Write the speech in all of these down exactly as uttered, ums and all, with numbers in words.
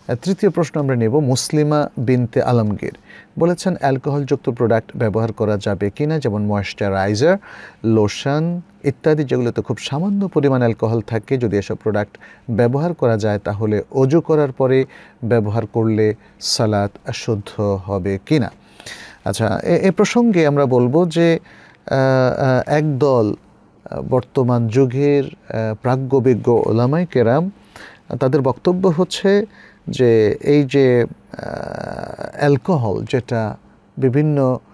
তৃতীয় প্রশ্ন আমরা নেব মুসলিমা বিনতে আলমগীর বলেছেন অ্যালকোহলযুক্ত প্রোডাক্ট ব্যবহার করা যাবে কিনা, যেমন ময়েশ্চারাইজার, লোশন ইত্যাদি, যেগুলোতে খুব সামান্য পরিমাণ অ্যালকোহল থাকে। যদি এসব প্রোডাক্ট ব্যবহার করা যায় তাহলে অজু করার পরে ব্যবহার করলে সালাত শুদ্ধ হবে কিনা। আচ্ছা, এ প্রসঙ্গে আমরা বলবো যে একদল বর্তমান যুগের প্রাজ্ঞবিজ্ঞ ওলামায়ে কেরাম তাদের বক্তব্য হচ্ছে যে এই যে অ্যালকোহল যেটা বিভিন্ন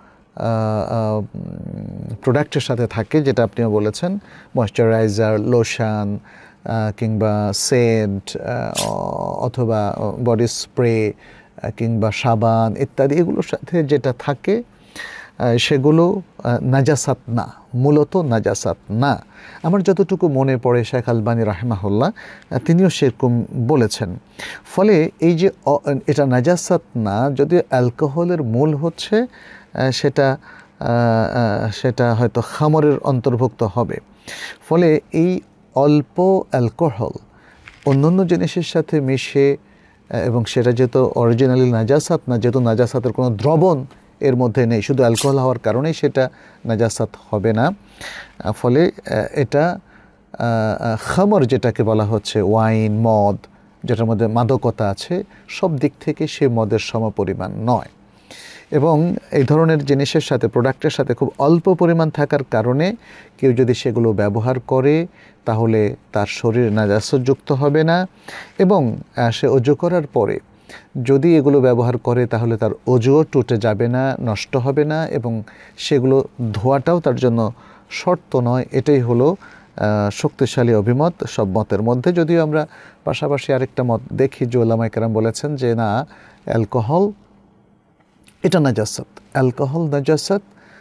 প্রোডাক্টের সাথে থাকে, যেটা আপনিও বলেছেন ময়েশ্চারাইজার, লোশন কিংবা সেন্ট অথবা বডি স্প্রে কিংবা সাবান ইত্যাদি, এগুলোর সাথে যেটা থাকে সেগুলো নাজাসাত না, মূলত নাজাসাত না। আমার যতটুকু মনে পড়ে শেখ আলবানী রাহিমাহুল্লাহ তিনিও সেরকম বলেছেন। ফলে এই যে এটা নাজাসাত না, যদিও অ্যালকোহলের মূল হচ্ছে সেটা সেটা হয়তো খামরের অন্তর্ভুক্ত হবে। ফলে এই অল্প অ্যালকোহল অন্যান্য জিনিসের সাথে মিশে এবং সেটা যেহেতু অরিজিনালি নাজাসাত না, যেহেতু নাজাসাতের কোনো দ্রবণ এর মধ্যে নেই, শুধু অ্যালকোহল হওয়ার কারণেই সেটা নাজাসাত হবে না। ফলে এটা খামর যেটাকে বলা হচ্ছে, ওয়াইন, মদ, যেটার মধ্যে মাদকতা আছে, সব দিক থেকে সে মদের সমপরিমাণ নয়। এবং এই ধরনের জিনিসের সাথে, প্রোডাক্টের সাথে খুব অল্প পরিমাণ থাকার কারণে কেউ যদি সেগুলো ব্যবহার করে তাহলে তার শরীর নাজাসতযুক্ত হবে না। এবং সে অজু করার পরে যদি এগুলো ব্যবহার করে তাহলে তার অজুও টুটে যাবে না, নষ্ট হবে না, এবং সেগুলো ধোয়াটাও তার জন্য শর্ত নয়। এটাই হলো শক্তিশালী অভিমত সব মতের মধ্যে। যদিও আমরা পাশাপাশি আরেকটা মত দেখি যে ওলামায়ে কেরাম বলেছেন যে না, অ্যালকোহল এটা নাজাসাত, অ্যালকোহল নাজাসাত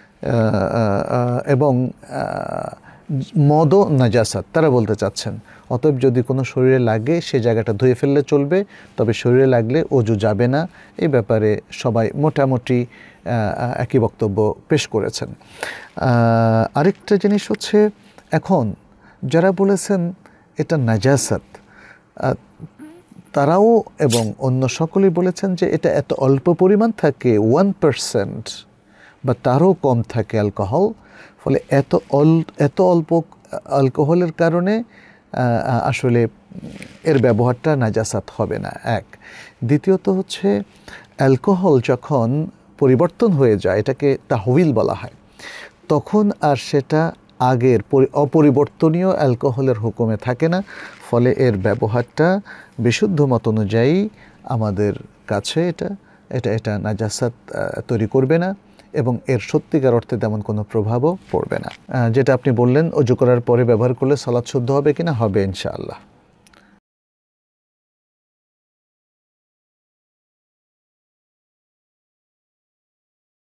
এবং মদও নাজাসাত তারা বলতে চাচ্ছেন। অতএব যদি কোনো শরীরে লাগে সে জায়গাটা ধুয়ে ফেললে চলবে, তবে শরীরে লাগলে অজু যাবে না। এই ব্যাপারে সবাই মোটামুটি একই বক্তব্য পেশ করেছেন। আরেকটা জিনিস হচ্ছে, এখন যারা বলেছেন এটা নাজাসাত তারাও এবং অন্য সকলেই বলেছেন যে এটা এত অল্প পরিমাণ থাকে, ওয়ান পার্সেন্ট বা তারও কম থাকে অ্যালকোহল। ফলে এত অল এত অল্প অ্যালকোহলের কারণে আসলে এর ব্যবহারটা নাজাসাত হবে না, এক। দ্বিতীয়ত হচ্ছে, অ্যালকোহল যখন পরিবর্তন হয়ে যায়, এটাকে তাহউইল বলা হয়, তখন আর সেটা আগের অপরিবর্তনীয় অ্যালকোহলের হুকুমে থাকে না। ফলে এর ব্যবহারটা বিশুদ্ধ মত অনুযায়ী আমাদের কাছে এটা এটা এটা নাজাসাত তৈরি করবে না এবং এর সত্যিকার অর্থে তেমন কোনো প্রভাবও পড়বে না। যেটা আপনি বললেন অজু করার পরে ব্যবহার করলে সালাত শুদ্ধ হবে কিনা, হবে ইনশাআল্লাহ।